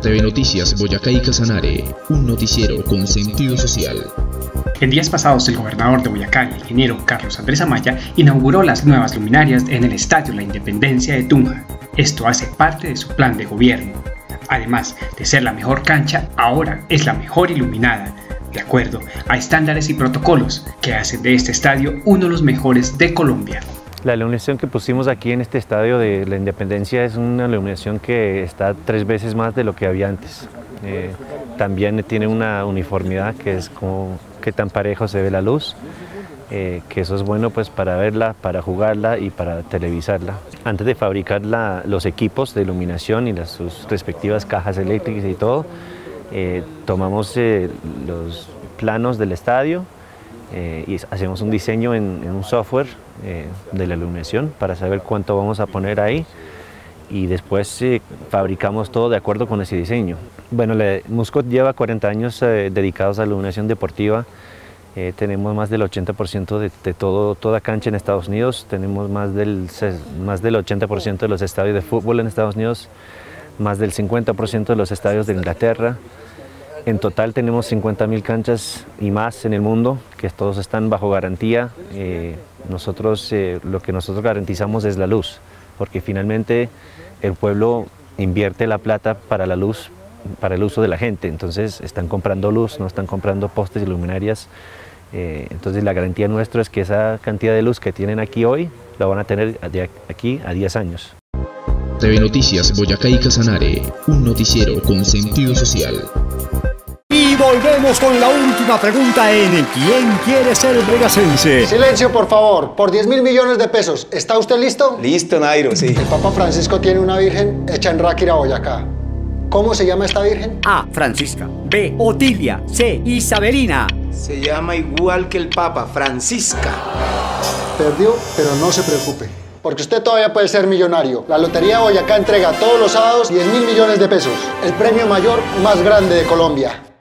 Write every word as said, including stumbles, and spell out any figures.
T V Noticias Boyacá y Casanare, un noticiero con sentido social. En días pasados, el gobernador de Boyacá, el ingeniero Carlos Andrés Amaya, inauguró las nuevas luminarias en el Estadio La Independencia de Tunja. Esto hace parte de su plan de gobierno. Además de ser la mejor cancha, ahora es la mejor iluminada, de acuerdo a estándares y protocolos que hacen de este estadio uno de los mejores de Colombia. La iluminación que pusimos aquí en este estadio de la Independencia es una iluminación que está tres veces más de lo que había antes. Eh, también tiene una uniformidad que es como qué tan parejo se ve la luz, eh, que eso es bueno pues para verla, para jugarla y para televisarla. Antes de fabricar la, los equipos de iluminación y las, sus respectivas cajas eléctricas y todo, eh, tomamos eh, los planos del estadio, Eh, y hacemos un diseño en, en un software eh, de la iluminación para saber cuánto vamos a poner ahí y después eh, fabricamos todo de acuerdo con ese diseño. Bueno, la, Muscot lleva cuarenta años eh, dedicados a la iluminación deportiva. Eh, tenemos más del ochenta por ciento de, de todo, toda cancha en Estados Unidos, tenemos más del, más del ochenta por ciento de los estadios de fútbol en Estados Unidos, más del cincuenta por ciento de los estadios de Inglaterra. En total tenemos cincuenta mil canchas y más en el mundo, que todos están bajo garantía. Eh, nosotros, eh, lo que nosotros garantizamos es la luz, porque finalmente el pueblo invierte la plata para la luz, para el uso de la gente. Entonces están comprando luz, no están comprando postes y luminarias. Eh, entonces la garantía nuestra es que esa cantidad de luz que tienen aquí hoy, la van a tener de aquí a diez años. T V Noticias Boyacá y Casanare, un noticiero con sentido social. Y volvemos con la última pregunta en ¿Quién quiere ser boyacense? Silencio, por favor. Por diez mil millones de pesos. ¿Está usted listo? Listo, Nairo, sí. El Papa Francisco tiene una virgen hecha en Ráquira, Boyacá. ¿Cómo se llama esta virgen? A. Francisca. B. Otilia. C. Isabelina. Se llama igual que el Papa, Francisca. Perdió, pero no se preocupe, porque usted todavía puede ser millonario. La Lotería Boyacá entrega todos los sábados diez mil millones de pesos. El premio mayor más grande de Colombia.